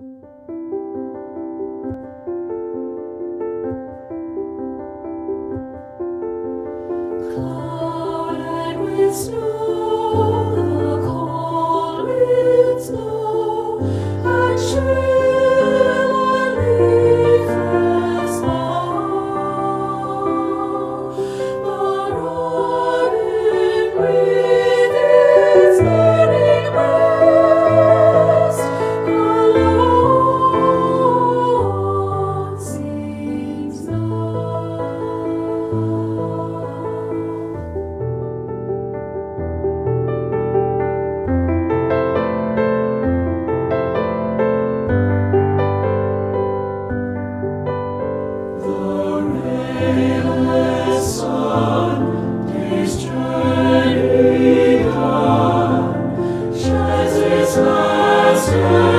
Clouded with snow, the cold winds blow, and chill on leafless bough. The robin breathes its burning breast, alone sings now. The rayless sun, day's journey done, sheds its last